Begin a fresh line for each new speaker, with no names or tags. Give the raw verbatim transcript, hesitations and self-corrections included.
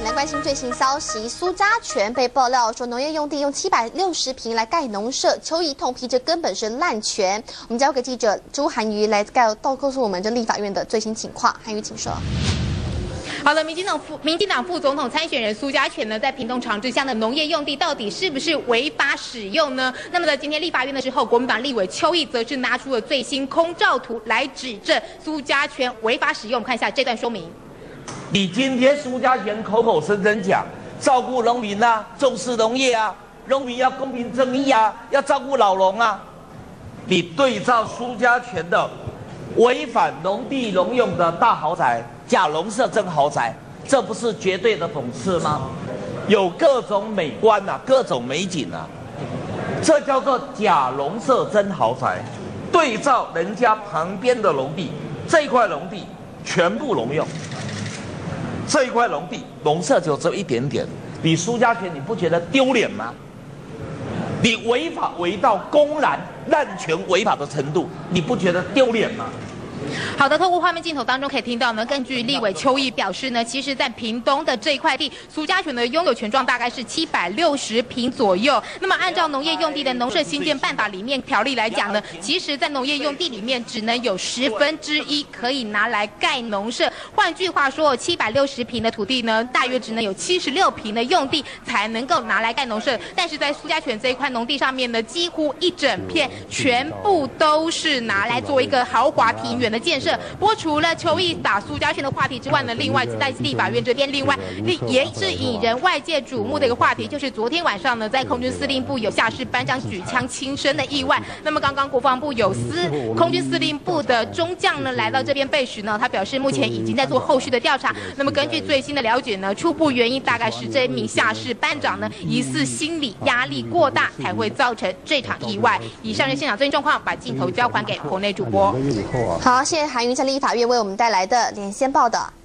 来关心最新消息，苏家全被爆料说农业用地用七百六十坪来盖农舍，邱毅痛批这根本是滥权。我们交给记者朱涵瑜来告告告诉我们这立法院的最新情况。涵瑜，请说。
好的，民进党副民进党副总统参选人苏家全呢，在屏东长治乡的农业用地到底是不是违法使用呢？那么在今天立法院的时候，国民党立委邱毅则是拿出了最新空照图来指证苏家全违法使用。我们看一下这段说明。
你今天苏家全口口声声讲照顾农民啊，重视农业啊，农民要公平正义啊，要照顾老农啊，你对照苏家全的违反农地农用的大豪宅。 假农舍真豪宅，这不是绝对的讽刺吗？有各种美观啊，各种美景啊，这叫做假农舍真豪宅。对照人家旁边的农地，这一块农地全部农用，这一块农地农舍就只有一点点。你苏家全，你不觉得丢脸吗？你违法违到公然滥权违法的程度，你不觉得丢脸吗？
好的，透过画面镜头当中可以听到呢，根据立委邱毅表示呢，其实在屏东的这一块地，苏家全的拥有权状大概是七百六十坪左右。那么按照农业用地的农舍新建办法里面条例来讲呢，其实在农业用地里面只能有十分之一可以拿来盖农舍。换句话说，七百六十坪的土地呢，大约只能有七十六坪的用地才能够拿来盖农舍。但是在苏家全这一块农地上面呢，几乎一整片全部都是拿来做一个豪华庭园的建设。 不过，除了邱毅打苏家全的话题之外呢，另外在立法院这边，另外也是引人外界瞩目的一个话题，就是昨天晚上呢，在空军司令部有下士班长举枪轻生的意外。那么，刚刚国防部有司空军司令部的中将呢来到这边被询呢，他表示目前已经在做后续的调查。那么，根据最新的了解呢，初步原因大概是这一名下士班长呢疑似心理压力过大才会造成这场意外。以上是现场最新状况，把镜头交还给国内主播。
好，谢谢涵瑜在立法院为我们带来的连线报道。